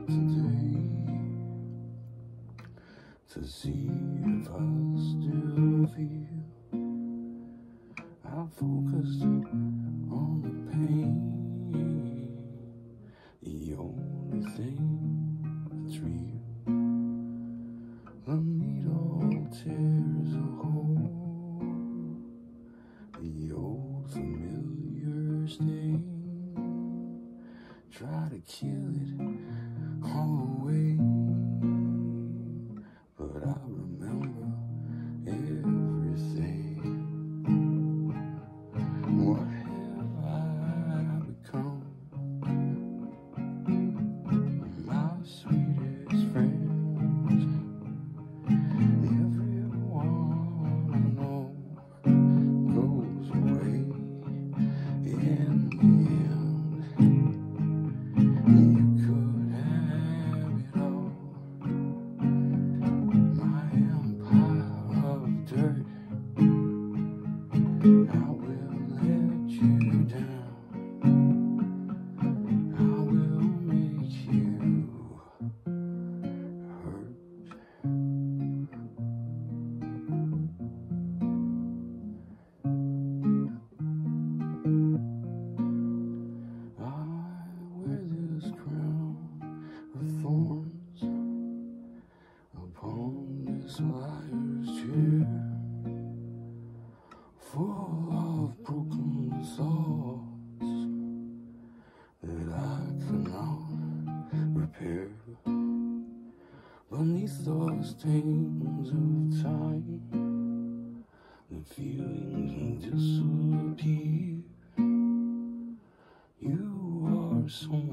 today to see if I still feel. I focused on the pain, the only thing that's real. The needle tears a hole, the old familiar stain. Try to kill it all away, but I remember everything. What have I become? My sweetest friends, everyone I know goes away in the end. You could have it all, my empire of dirt. I will let you down, I will make you hurt. I wear this crown of thorns upon this liar's chair, full of broken thoughts that I cannot repair. Beneath the stains of time, the feelings disappear. You are so